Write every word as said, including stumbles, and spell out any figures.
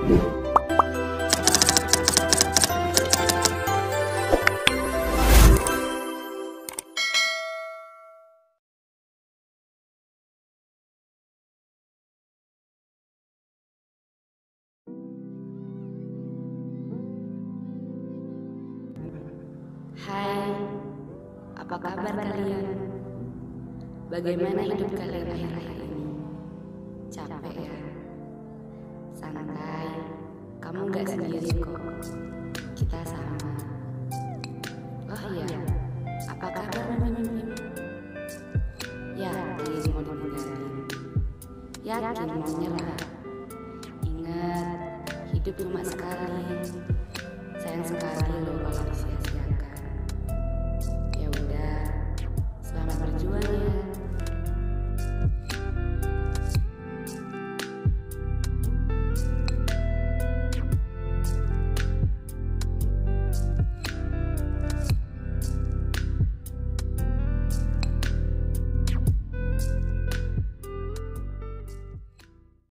Hai, apa kabar kalian? Bagaimana hidup kalian akhir-akhir ini? Capek ya? Santai, kamu gak sendiri kok. Kita sama. Oh iya, apa kabar Mimim? Yakin mau ditinggalin? Yakin mau nyerah? Ingat, hidup cuma sekali. Sayang sekali loh kalau sia-sia.